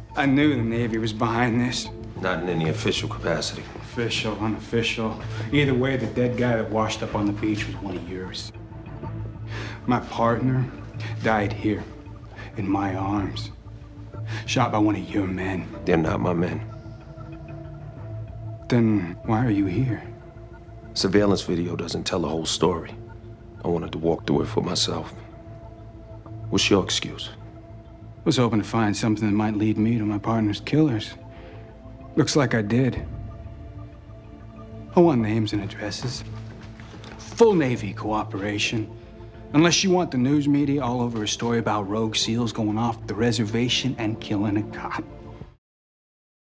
I knew the Navy was behind this. Not in any official capacity. Official, unofficial. Either way, the dead guy that washed up on the beach was one of yours. My partner died here, in my arms. Shot by one of your men. They're not my men. Then why are you here? Surveillance video doesn't tell the whole story. I wanted to walk through it for myself. What's your excuse? Was hoping to find something that might lead me to my partner's killers. Looks like I did. I want names and addresses. Full Navy cooperation. Unless you want the news media all over a story about rogue SEALs going off the reservation and killing a cop.